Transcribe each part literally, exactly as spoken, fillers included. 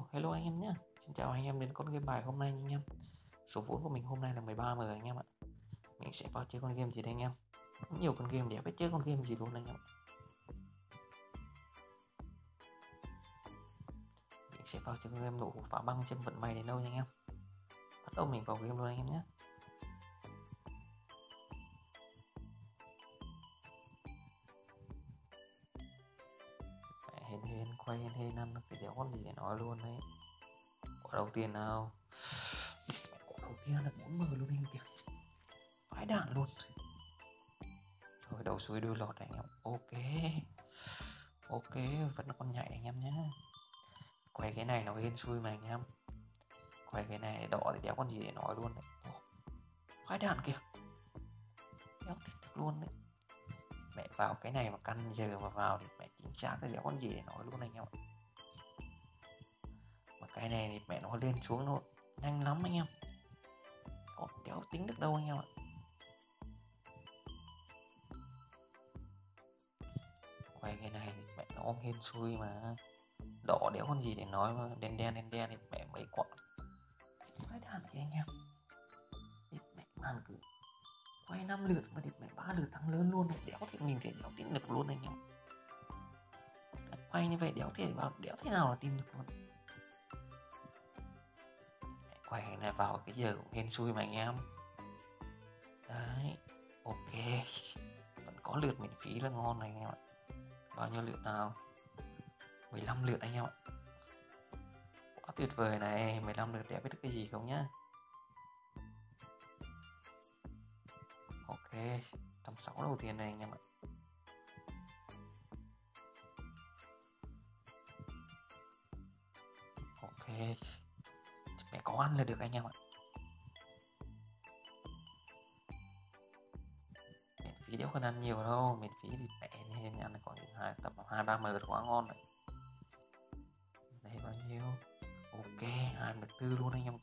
Hello, hello anh em nhé. Xin chào anh em đến con game bài hôm nay nha anh em. Số vốn của mình hôm nay là mười ba M anh em ạ. Mình sẽ vào chơi con game gì đây anh em? Nhiều con game để biết chơi con game gì luôn anh em. Mình sẽ vào chơi con game nổ phá băng xem vận may đến đâu nha anh em. Bắt đầu mình vào game luôn anh em nhé. Hên hên quay hên hên ăn cái đéo con gì để nói luôn đấy. Quả đầu tiên nào. Quả đầu tiên là bốn M luôn anh em kìa. Vãi đạn luôn. Thôi đầu xuôi đuôi lọt anh em. Ok. Ok, vẫn là con nhảy anh em nhé. Quay cái này nó hên xui mà anh em. Quay cái này đỏ thì đéo con gì để nói luôn đấy. Vãi đạn kìa. Đéo thích được luôn đấy. Mẹ vào cái này mà căn giờ mà vào thì mẹ chính xác cái đéo con gì để nói luôn anh em ạ. Mà cái này thì mẹ nó lên xuống nó nhanh lắm anh em. Đéo, đéo tính được đâu anh em ạ. Quay cái này thì mẹ nó hên xui mà. Đỏ đéo con gì để nói mà đen đen đen đen thì mẹ mấy quả. Vãi đạn kìa anh em. Địt mẹ màn cứ quay năm lượt mà địt mẹ ba lượt thắng lớn luôn này. Đéo thì mình thể đéo tin được luôn anh em. Quay như vậy đéo thể vào đéo thế nào là tin được luôn. Mẹ quay này vào cái giờ cũng hên xui mà anh em. Đấy. Ok. Vẫn có lượt miễn phí là ngon này anh em ạ. Bao nhiêu lượt nào? mười lăm lượt anh em ạ. Quá tuyệt vời này. Mười lăm lượt để biết được cái gì không nhá. Ok. một trăm sáu mươi đầu tiên này anh em ạ. Ok. Mẹ có ăn là được anh em ạ. Miễn phí đéo cần ăn nhiều đâu. Miễn phí thì mẹ nên ăn khoảng hai tầm hai ba M quá ngon đấy. Đây bao nhiêu? Ok, hai mươi tư luôn anh em.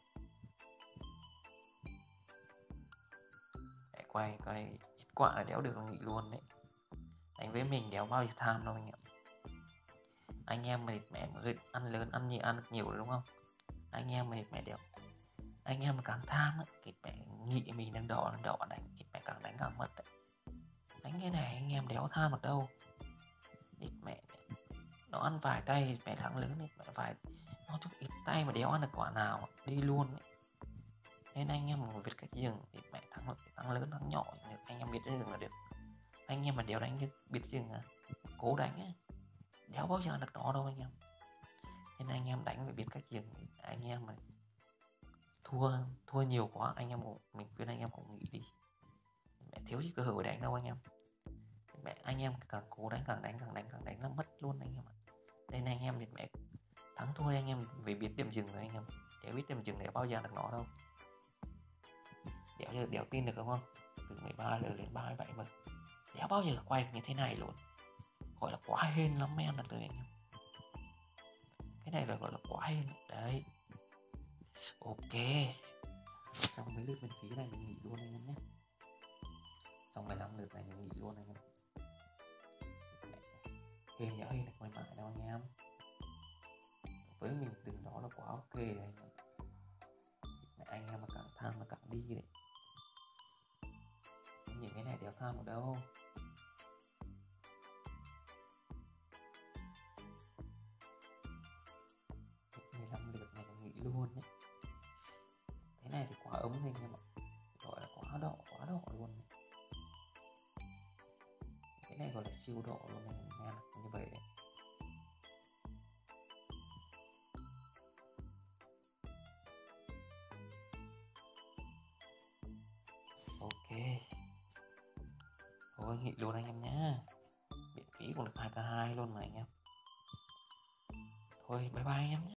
Mẹ quay quay ít quả là đéo được nghỉ luôn đấy. Đánh với mình đéo bao giờ tham đâu anh em. Anh em mày mẹ mới ăn lớn ăn nhiều ăn nhiều đúng không? Anh em mày mẹ đéo. Anh em mà càng tham á, thì mẹ nghĩ mình đang đỏ đang đỏ đánh thì mẹ càng đánh càng mất đấy. Đánh cái này anh em đéo tham được đâu. Thì mẹ nó ăn vài tay thì mẹ thắng lớn thì mẹ phải nó chút ít tay mà đéo ăn được quả nào đi luôn ấy. Nên anh em mà biết cách dừng thì mẹ thắng được thắng lớn thắng nhỏ anh em biết dừng là được. Anh em mà đéo đánh biết dừng à, cố đánh á, đéo bao giờ được đó đâu anh em. Nên anh em đánh phải biết cách dừng. Anh em mà thua thua nhiều quá anh em cũng, mình khuyên anh em cũng nghỉ đi. Mẹ thiếu gì cơ hội đánh đâu anh em. Mẹ anh em càng cố đánh càng đánh càng đánh càng đánh nó mất luôn anh em ạ. Nên anh em thì mẹ thắng thua anh em phải biết điểm dừng rồi anh em. Để biết điểm dừng để bao giờ được nó đâu. Đéo giờ đéo tin được đúng không? Từ mười ba giờ đến ba mươi bảy mà đéo bao giờ quay như thế này luôn. Gọi là quá hên lắm em là từ anh em. Cái này là gọi là quá hên đấy. Ok. Xong mấy lượt miễn phí này mình nghỉ luôn anh em nhé. Xong mười lăm lượt này mình nghỉ luôn anh em. Hên đéo hên được mãi mãi đâu anh em. Với mình từng đó là quá ok đấy anh em. Anh em mà càng tham mà càng đi đấy. Những cái này đéo tham ở đâu. mười lăm lượt này mình nghỉ luôn đấy. Cái này thì quá ấm anh em ạ. Gọi là quá đỏ quá đỏ luôn đấy. Cái này gọi là siêu đỏ luôn anh em như vậy đấy. Ok. Thôi nghỉ luôn anh em nhá. Miễn phí cũng được hai k hai luôn mà anh em. Thôi bye bye anh em nhé.